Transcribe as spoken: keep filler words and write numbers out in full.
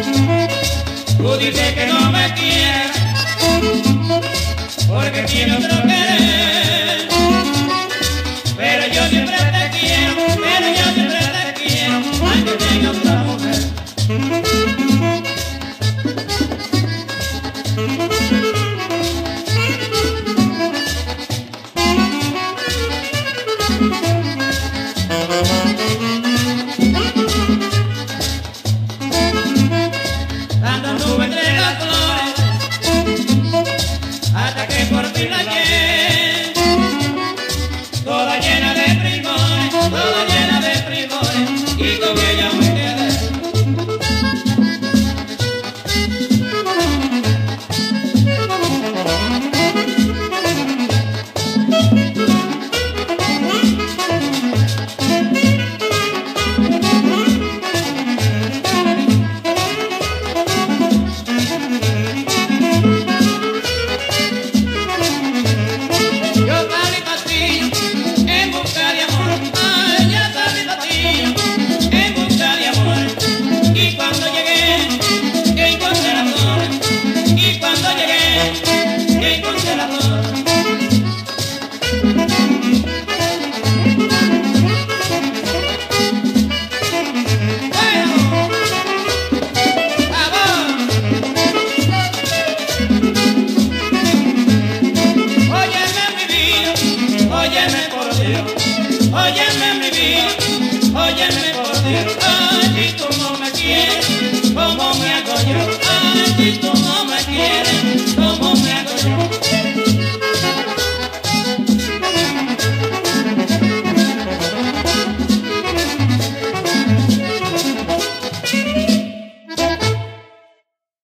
Tú dices que no me quieres porque tiene otro querer, pero yo siempre te quiero, pero yo siempre te quiero, aunque tenga otra mujer. Dando nube entre las flores hasta que por fin la hallé, toda llena de primores, toda llena de primores, y con ella me quedé. Óyeme por Dios, óyeme mi vida.